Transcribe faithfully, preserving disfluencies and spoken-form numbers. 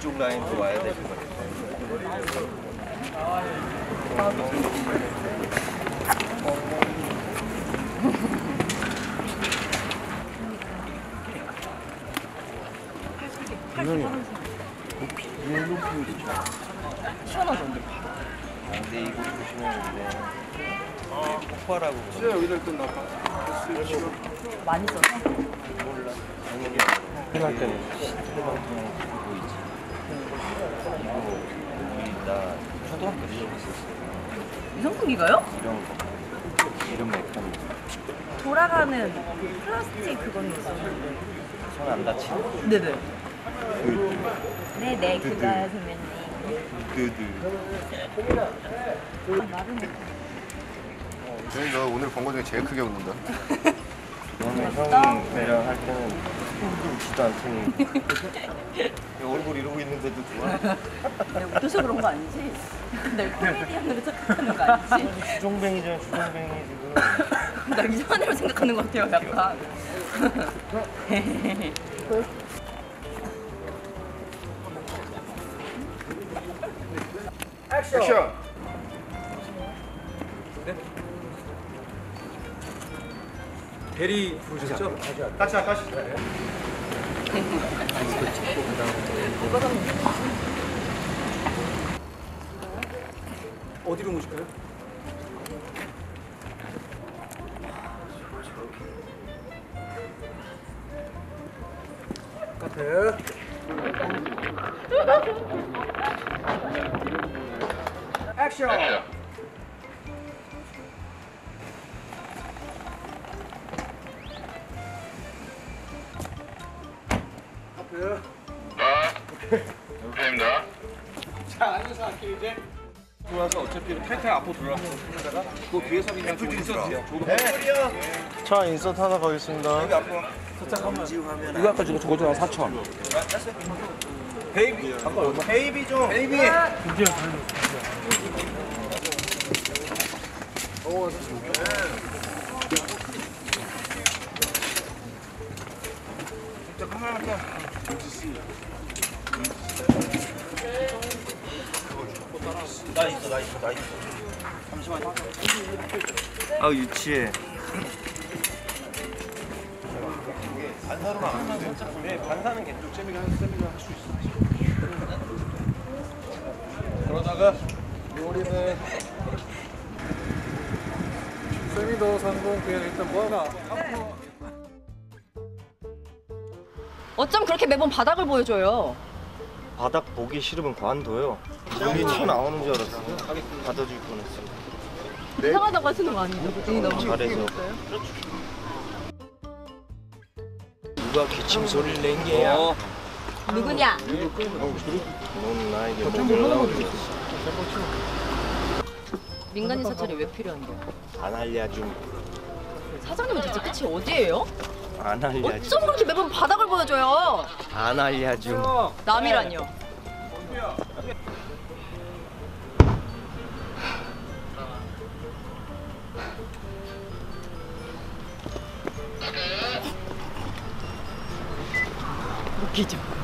이쪽 라인으로 와야 될 것 같아요. 분명히 높이, 위에 높이 시원하던데. 근데 이거 보시면 근데 폭발하고 진짜 여기다 끝나 봐. 많이 써서? 몰라. 끝날 때는 시대방송 보이지? 이거 우리 나 초등학교 때 있었어요. 이성풍기가요? 이런 거 이런 메카닉 돌아가는 플라스틱 그건 있었는데. 손 안 다치는 네네. 그 네네, 그거야, 선배님. 그드 아, 나름. 저희 너 오늘 본 거 중에 제일 크게 웃는다. 너는 맞다. 형이랑 할 때는 웃지도 않더니 얼굴 이러고 있는데도 좋아? 내가 웃겨서 그런 거 아니지? 날 코미디언으로 착각하는 거 아니지? 주종뱅이잖아 주종뱅이 지금. 나 이상한 애로 생각하는 것 같아요, 약간. 액션! 대리 부르셨죠? 다시 다시. 어디로 모실까요? 카트. 액션! 카트. 감사합니다. 자, 앉아서 할게요, 이제. 돌아서 어차피 탈탈 앞으로 돌아서 하다가 그 뒤에서 그냥 좀 인서트야. 차 인서트 하나 가겠습니다. 이거 아까 저거 저거 저 사천. 베이비. 아까 얼마? 베이비 좀. 베이비. 나 있어 나 있어 나 있어. 잠시만. 아 유치해. 반사로만 안 하면 네, 반사는 계속 쌤이가 쌤이가 할 수 있어. 그러다가 우리는 쌤이도 성공 그냥 일단 뭐 하나 앞으로. 어쩜 그렇게 매번 바닥을 보여줘요? 바닥 보기 싫으면 관둬요. 눈이 튀어나오는 줄 알았어. 받아줄 뻔했어. 이상하다고 하시는 거 아니죠? 눈이 너무 잘해서. 귀여웠어요? 누가 기침 소리를 낸 게야? 어. 누구냐? 넌 나에게 목을 나오겠어. 민간인 사찰이 왜 필요한데요? 안 알려줌. 사장님은 대체 끝이 어디예요? 안 알려줌. 어쩜 그렇게 매번 바닥을 보여줘요? 안 알려줌. 남이란요? 웃기죠?